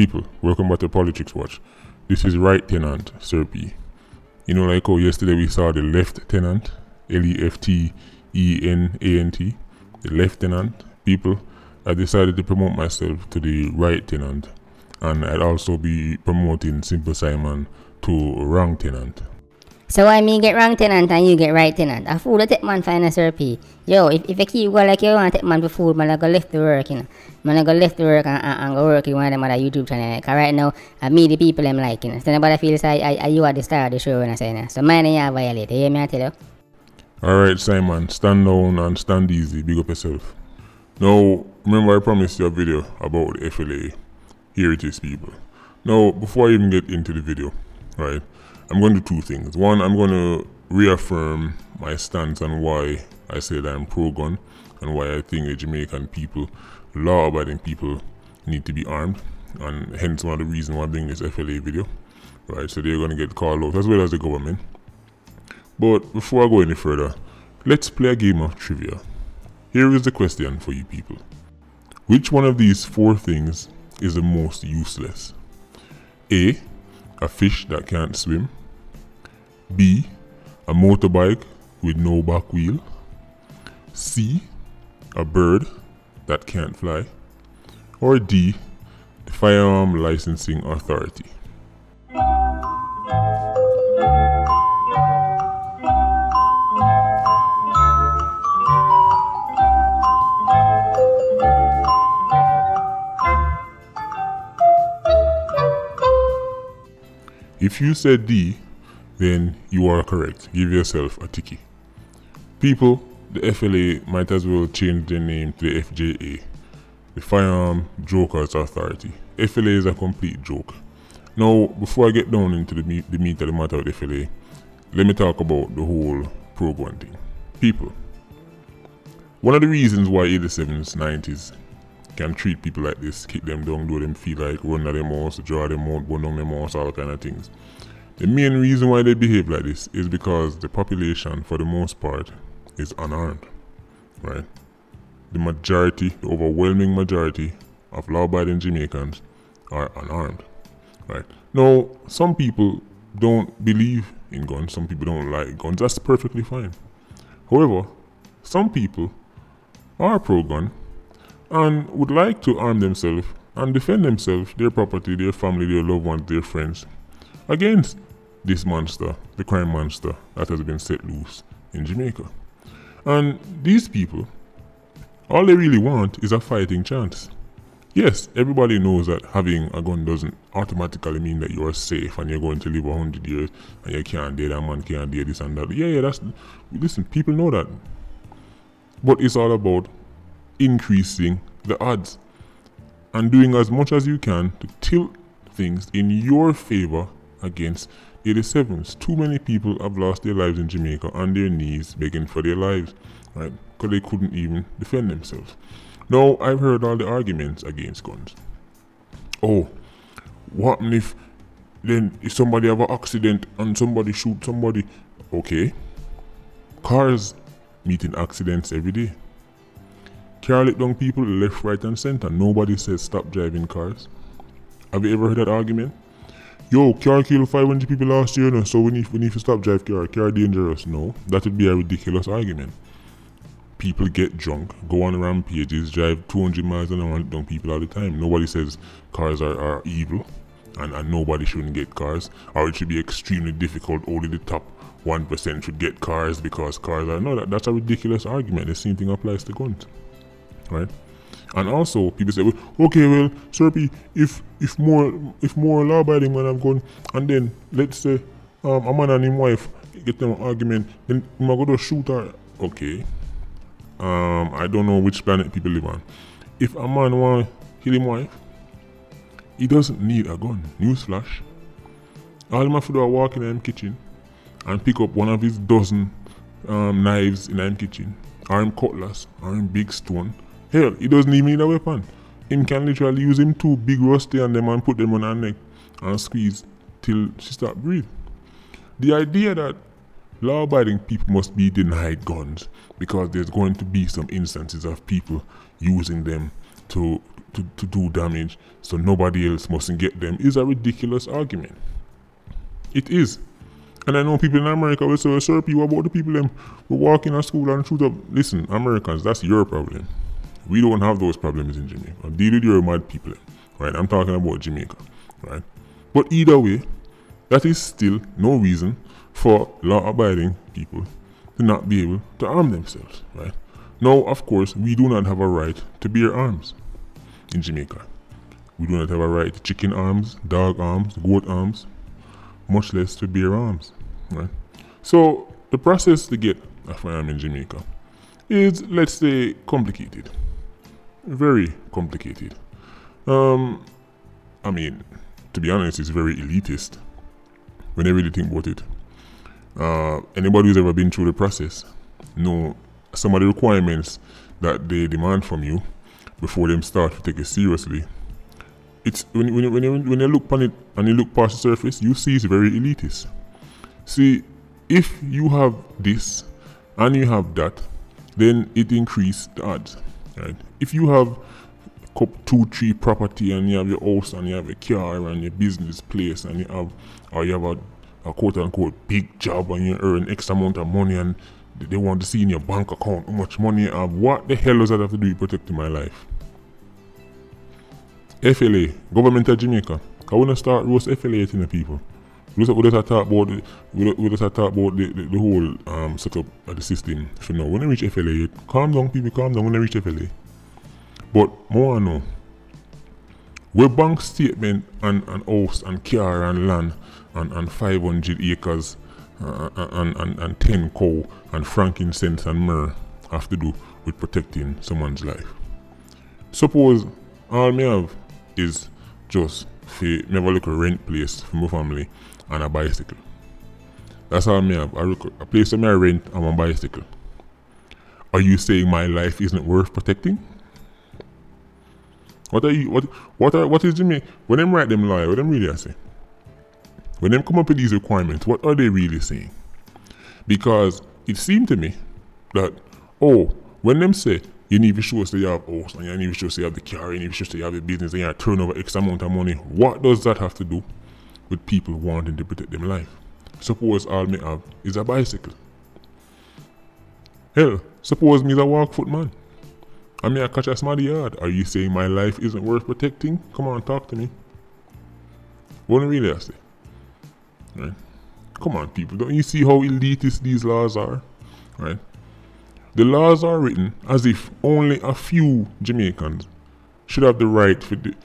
People, welcome back to Politics Watch. This is Right Tenant, Sir P. You know, like how yesterday we saw the Left Tenant, Leftenant, the Left Tenant. People, I decided to promote myself to the Right Tenant, and I'd also be promoting Simple Simon to Wrong Tenant. So why me get wrong tenant and you get right tenant? A fool to take man find a Sir P. Yo, if you keep going like you want to take man to fool, man I go left to work, you know. Man I go left to work and go work in one of them other YouTube channel. Cause right now, I me the people I'm like, you know. So nobody feels like you are the star of the show when I say, you know. So mine and you violate, you hear me I tell you? Alright Simon, stand down and stand easy, big up yourself. Now, remember I promised you a video about the FLA. Here it is, people. Now, before I even get into the video, right, I'm going to do two things. One, I'm going to reaffirm my stance on why I said I'm pro-gun and why I think the Jamaican people, law-abiding people, need to be armed, and hence one of the reasons why I'm doing this FLA video, right? So they're going to get called out as well as the government. But before I go any further, let's play a game of trivia. Here is the question for you people. Which one of these four things is the most useless? A fish that can't swim. B, a motorbike with no back wheel. C, a bird that can't fly. Or D, the Firearm Licensing Authority. If you said D, then you are correct. Give yourself a ticky. People, the FLA might as well change their name to the FJA, the Firearm Jokers Authority. FLA is a complete joke. Now, before I get down into the meat of the matter of the FLA, let me talk about the whole pro-gun thing. People, one of the reasons why 87s, 90s can treat people like this, kick them down, do them feel like run at them house, draw them out, burn down them house, all kind of things. The main reason why they behave like this is because the population, for the most part, is unarmed, right? The majority, the overwhelming majority of law-abiding Jamaicans are unarmed, right? Now, some people don't believe in guns, some people don't like guns, that's perfectly fine. However, some people are pro-gun and would like to arm themselves and defend themselves, their property, their family, their loved ones, their friends, against this monster, the crime monster that has been set loose in Jamaica. And these people, all they really want is a fighting chance. Yes, everybody knows that having a gun doesn't automatically mean that you are safe and you're going to live 100 years and you can't dare that man, can't dare this and that. Yeah, listen, people know that. But it's all about increasing the odds and doing as much as you can to tilt things in your favor against 87s. Too many people have lost their lives in Jamaica on their knees begging for their lives, right? Because they couldn't even defend themselves. Now, I've heard all the arguments against guns. Oh, what if somebody have an accident and somebody shoot somebody? Okay. Cars meeting accidents every day. Car let down people left, right and center. Nobody says stop driving cars. Have you ever heard that argument? Yo, car killed 500 people last year, no, so we need to stop drive car. Car dangerous. No, that would be a ridiculous argument. People get drunk, go on rampages, drive 200 miles an hour, let down people all the time. Nobody says cars are evil and nobody shouldn't get cars, or it should be extremely difficult, only the top 1% should get cars because cars are... No, that's a ridiculous argument. The same thing applies to guns. Right, and also people say, well, okay, well, Sir P, if more law-abiding man have gone, and then let's say a man and his wife get them an argument, then I'm gonna shoot her. Okay, I don't know which planet people live on. If a man want to kill his wife, he doesn't need a gun. Newsflash. All he have to do is walk in the kitchen and pick up one of his dozen knives in the kitchen, or him cutlass, or him big stone. Hell, he doesn't even need a weapon. Him can literally use him two big rusty on them and put them on her neck and squeeze till she start breathe. The idea that law-abiding people must be denied guns because there's going to be some instances of people using them to do damage so nobody else mustn't get them is a ridiculous argument. It is. And I know people in America will say, sir, what about the people them who walk in a school and shoot up? Listen, Americans, that's your problem. We don't have those problems in Jamaica. Deal with your mad people, right? I'm talking about Jamaica, right? But either way, that is still no reason for law-abiding people to not be able to arm themselves, right? Now, of course, we do not have a right to bear arms in Jamaica. We do not have a right to chicken arms, dog arms, goat arms, much less to bear arms, right? So the process to get a firearm in Jamaica is, let's say, complicated, very complicated. I mean, to be honest, it's very elitist when I really think about it. Anybody who's ever been through the process know some of the requirements that they demand from you before them start to take it seriously. It's when you look upon it and you look past the surface, you see it's very elitist. See, if you have this and you have that, then it increases the odds, right? If you have 2-3 property and you have your house and you have a car and your business place and you have a quote unquote big job and you earn X amount of money and they want to see in your bank account how much money you have, what the hell does that have to do with protecting my life? FLA, Government of Jamaica, I want to start roast FLA to the people. We just talk about the whole setup of the system for now. When I reach FLA, calm down people, calm down when I reach FLA. But more I know, where bank statement and house and car and land and 500 acres and 10 cow and frankincense and myrrh have to do with protecting someone's life. Suppose all me have is just me have a little rent place for my family and a bicycle. That's all me have. A place where I rent and a bicycle. Are you saying my life isn't worth protecting? What is Jamaica? When them write them lie, what them really say? When them come up with these requirements, what are they really saying? Because it seemed to me that, when them say you need to show us that you have house and you need to show us that you have the car, you need to show us that you have a business and you have turn over X amount of money, what does that have to do with people wanting to protect their life? Suppose all me have is a bicycle. Hell, suppose me is a walk foot man. I mean, I catch a smarty yard. Are you saying my life isn't worth protecting? Come on, talk to me. What do you really say? Right? Come on, people. Don't you see how elitist these laws are? Right? The laws are written as if only a few Jamaicans should have the right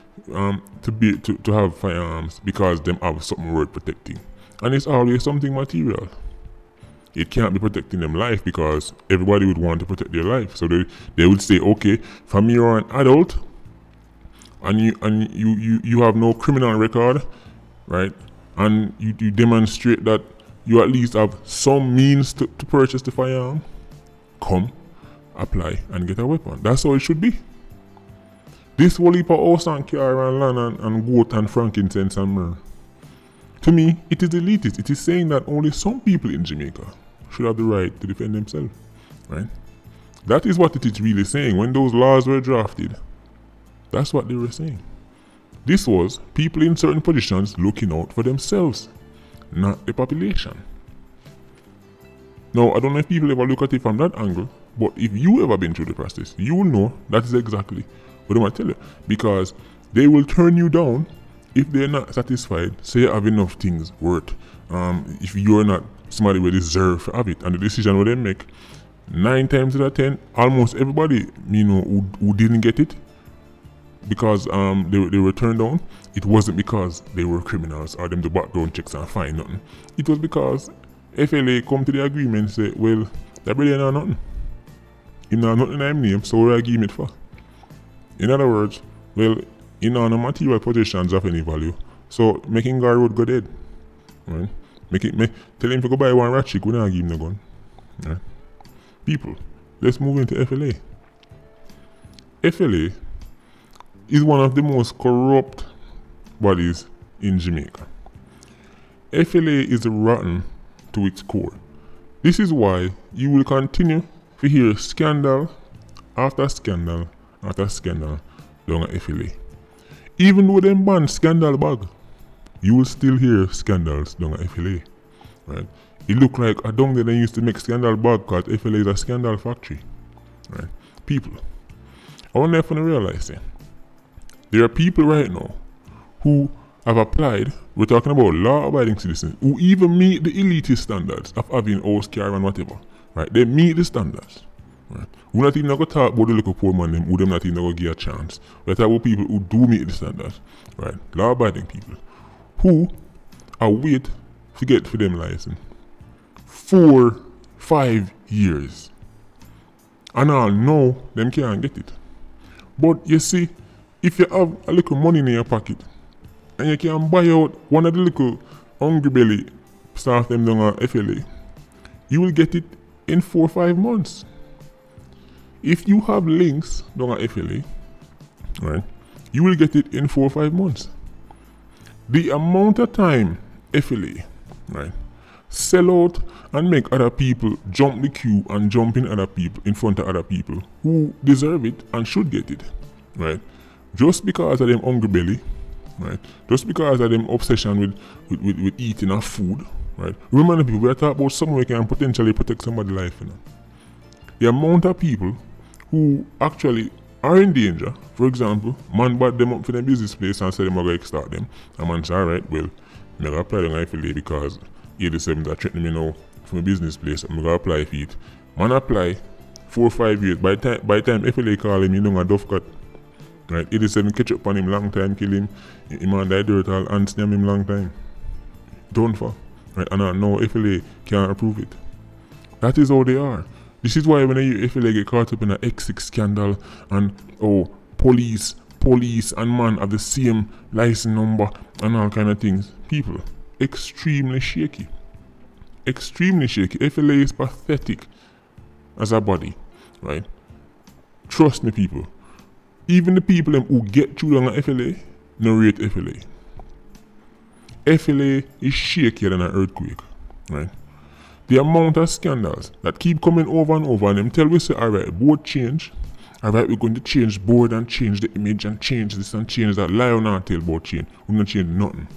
to have firearms because them have something worth protecting. And it's always something material. It can't be protecting them life because everybody would want to protect their life. So they would say, okay, from you're an adult and you have no criminal record, right? And you demonstrate that you at least have some means to purchase the firearm, come, apply and get a weapon. That's how it should be. This whole heap of house and car and land and goat and frankincense and myrrh. To me, it is elitist. It is saying that only some people in Jamaica should have the right to defend themselves, right? That is what it is really saying. When those laws were drafted, that's what they were saying. This was people in certain positions looking out for themselves, not the population. Now, I don't know if people ever look at it from that angle, but if you ever been through the process, you will know that is exactly what I'm going to tell you. Because they will turn you down if they're not satisfied, say you have enough things worth. If you're not somebody will deserve to have it, and the decision what they make, 9 times out of 10, almost everybody who didn't get it because they were turned down, it wasn't because they were criminals or them the background checks and find nothing. It was because FLA come to the agreement and say, well, that brother know nothing. He know nothing in his name, so what I give it for? In other words, well, he know no material possessions of any value, so making guy road go dead. Right? Tell him to go buy one rat chick, we don't give him the gun. Right? People, let's move into FLA. FLA is one of the most corrupt bodies in Jamaica. FLA is rotten to its core. This is why you will continue to hear scandal after scandal after scandal down at FLA. Even though them ban scandal bag, you will still hear scandals down at FLA. Right? It look like a down there they used to make scandal bag because FLA is a scandal factory. Right? People. I want to realize that there are people right now who have applied, we're talking about law-abiding citizens, who even meet the elitist standards of having house, car and whatever. Right? They meet the standards. Right? We're not even going to talk about the little poor man them, who them not even going to give a chance. We're talking about people who do meet the standards. Right? Law-abiding people who are wait to get for them license 4-5 years. And all know them can't get it. But you see, if you have a little money in your pocket and you can buy out one of the little hungry belly staff them down at FLA, you will get it in 4-5 months. If you have links down at FLA, right, you will get it in 4-5 months. The amount of time FLA, right, sell out and make other people jump the queue and jump in other people in front of other people who deserve it and should get it, right? Just because of them hungry belly, right? Just because of them obsession with eating and food, right? Remember people, we are talking about someone who can potentially protect somebody's life, you know. The amount of people who actually are in danger, for example, man brought them up for their business place and said them are going to start them. And man said, alright, well, I'm going to apply them FLA because 87 that threatening me now from a business place, I'm going to apply for it. Man apply 4-5 years. By the time FLA call him, you know, a duff cut. Right, 87 catch up on him long time, kill him. Him and die dirt all and snap him long time. Done for. Right, and now FLA can't approve it. That is how they are. This is why when you FLA get caught up in an X6 scandal and police and man have the same license number and all kind of things. People, extremely shaky. Extremely shaky. FLA is pathetic as a body, right? Trust me, people. Even the people who get through on FLA, no rate FLA. FLA is shakier than an earthquake, right? The amount of scandals that keep coming over and over and them tell we say, alright, board change. Alright, we're going to change board and change the image and change this and change that. Lie on our tail board change. We're not change nothing.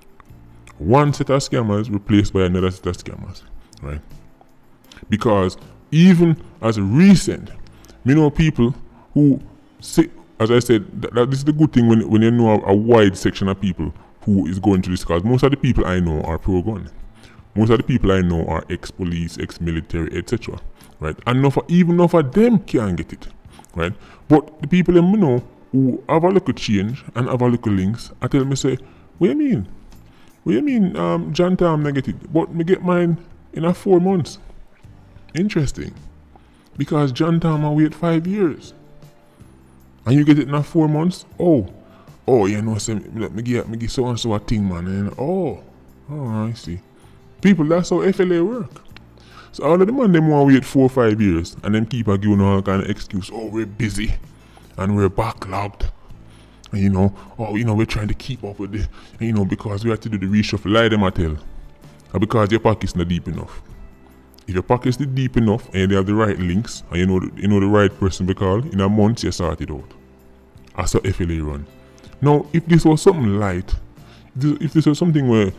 One set of scammers replaced by another set of scammers, right? Because even as recent, you know people who say, as I said, that this is the good thing when you know a wide section of people who is going through this, because most of the people I know are pro-gun. Most of the people I know are ex-police, ex-military, etc. Right? And even enough of them can't get it. Right? But the people I know who have a little change and have a little links, I tell me say, what do you mean? What do you mean John Tam not get it? But me get mine in 4 months. Interesting. Because John Tam I wait 5 years. And you get it in 4 months? Oh, you know, say, me give so and so a thing, man. And I see. People, that's how FLA work. So all of them and them want to wait 4-5 years and then keep giving all kind of excuse. Oh, we're busy and we're backlogged. And we're trying to keep up with it. Because we have to do the reshuffle. Lie them I tell. And because your pocket's not deep enough. If your pocket's deep enough and they have the right links and you know the right person to call, in a month you sort it out. That's how FLA run. Now, if this was something light, if this was something where,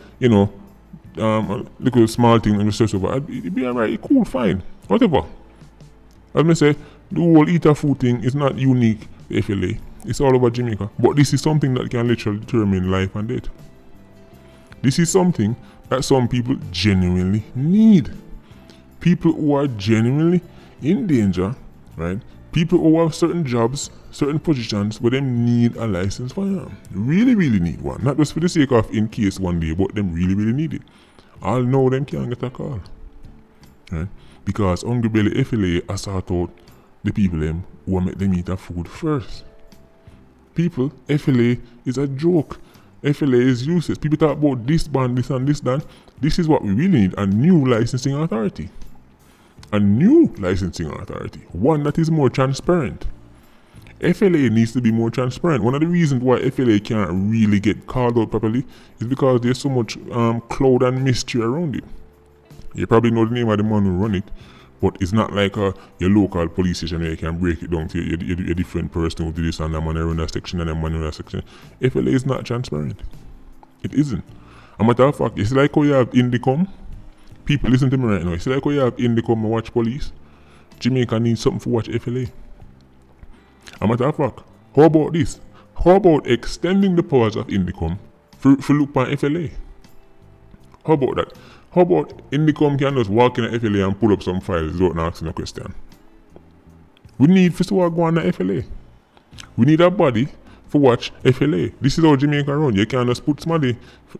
a little small thing and research over, it'd be alright, cool, fine, whatever. As I say, the whole eater food thing is not unique to FLA. It's all over Jamaica. But this is something that can literally determine life and death. This is something that some people genuinely need. People who are genuinely in danger, right? People who have certain jobs, certain positions where they need a license firearm. Really, really need one. Not just for the sake of in case one day, but them really, really need it. All know them can't get a call. Right? Because Hungry Belly FLA has sought out the people them who make them eat their food first. People, FLA is a joke. FLA is useless. People talk about this ban, this and this done. This is what we really need, a new licensing authority. A new licensing authority. One that is more transparent. FLA needs to be more transparent. One of the reasons why FLA can't really get called out properly is because there's so much cloud and mystery around it. You probably know the name of the man who run it, But it's not like your local police station where you can break it down to a different person who did this and that man around that section and that man around that section. FLA is not transparent. It isn't. A matter of fact, it's like how you have Indicom. People listen to me right now. It's like how you have Indicom and watch police. Jamaica needs something for watch FLA. A matter of fact, how about this? How about extending the powers of Indicom for look on FLA? How about that? How about Indicom can just walk in at FLA and pull up some files without asking a question? We need first of all go on the FLA. We need a body for watch FLA. This is how Jamaica run. You can't just put somebody,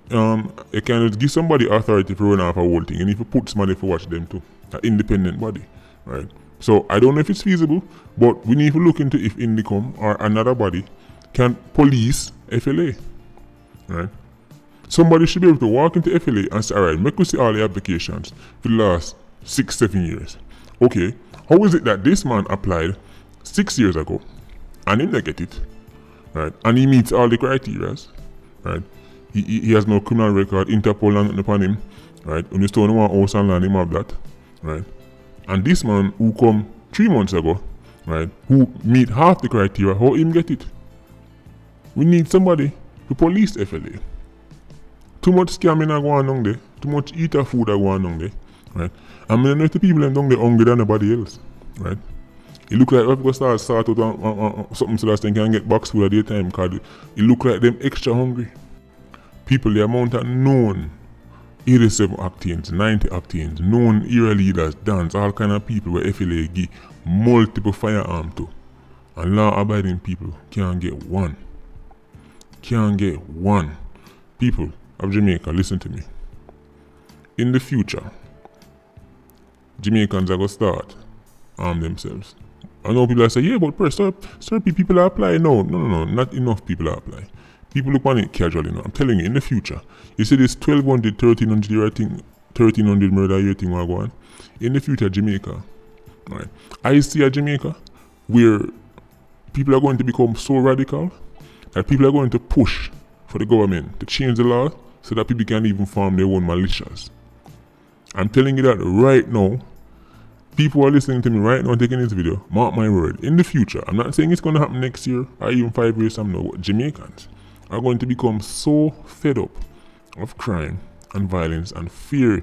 you can just give somebody authority for run off a whole thing, and if you put somebody for watch them too, an independent body, right? So I don't know if it's feasible, but we need to look into if Indicom or another body can police FLA, right? Somebody should be able to walk into FLA and say, alright, make us see all the applications for the last 6-7 years. Okay, how is it that this man applied 6 years ago and he didn't get it, right? And he meets all the criteria, right? He has no criminal record, Interpol landing upon him, right? When you stone one house and land him have that, right? And this man who come 3 months ago, right, who meet half the criteria, how him get it? We need somebody to police FLA. Too much scamming are going on there. Too much eater food are going on there, right? And I know the people down there hungry than anybody else, right? It look like we've got to start out on something so that they can get box food at the time because it look like them extra hungry. People, the amount of known 87 octanes, 90 octanes, known era leaders, dance, all kind of people where FLA give multiple firearms to. And law-abiding people can't get one. Can't get one. People of Jamaica, listen to me. In the future, Jamaicans are going to start arm themselves. I know people are saying, yeah, but press, people are applying. No, not enough people are applying. People look on it casually now. I'm telling you, in the future, you see this 1,200, 1,300 year thing, 1,300 murder year thing we're going. In the future, Jamaica, right? I see a Jamaica where people are going to become so radical that people are going to push for the government to change the law so that people can even form their own militias. I'm telling you that right now. People are listening to me right now taking this video. Mark my word. In the future, I'm not saying it's going to happen next year or even 5 years from now, but Jamaicans are going to become so fed up of crime and violence and fear,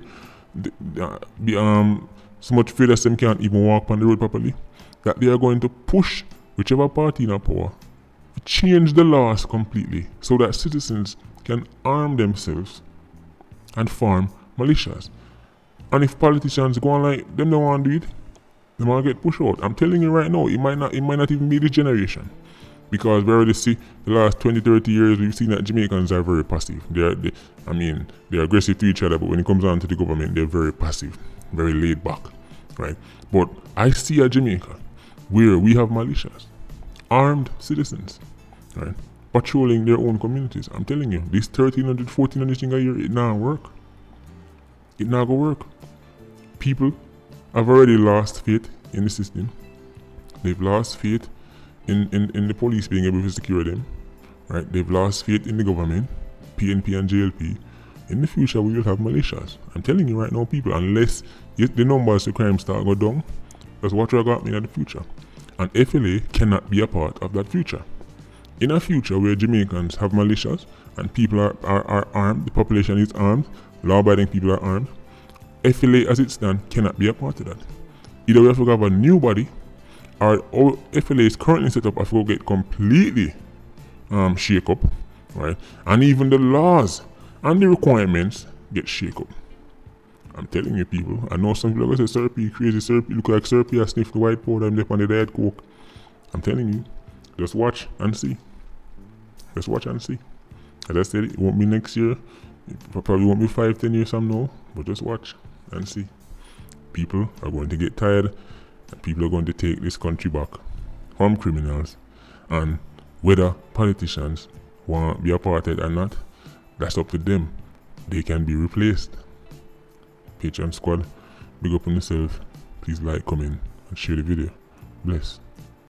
so much fear that some can't even walk on the road properly, that they are going to push whichever party in power to change the laws completely so that citizens can arm themselves and form militias. And if politicians go on like them don't want to do it, they might get pushed out. I'm telling you right now, it might not even be this generation. Because we already see the last 20-30 years we've seen that Jamaicans are very passive. They're aggressive to each other, but when it comes down to the government, they're very passive, very laid back. Right? But I see a Jamaica where we have militias, armed citizens, right, patrolling their own communities. I'm telling you, this 1,300, 1,400 thing a year, it not work. It not gonna work. People have already lost faith in the system. They've lost faith in the police being able to secure them. Right? They've lost faith in the government, PNP and JLP. In the future, we will have militias. I'm telling you right now, people, unless the numbers of crime start go down, that's what will happen in the future. And FLA cannot be a part of that future. In a future where Jamaicans have militias and people are armed, the population is armed, law-abiding people are armed, FLA as it stands cannot be a part of that. Either we have to have a new body, or FLA is currently set up, have to get completely shake up, right? And even the laws and the requirements get shake up. I'm telling you, people. I know some people are going to say, Serpy, crazy Serpy, look like Serpy, I sniff the white powder, I'm left on the diet coke. I'm telling you, just watch and see. Just watch and see. As I said, it won't be next year. It probably won't be 5-10 years from now, but just watch and see. People are going to get tired, and people are going to take this country back from criminals. And whether politicians want to be a part of it or not, that's up to them. They can be replaced. Patreon squad, big up on yourself. Please like, comment, and share the video. Bless.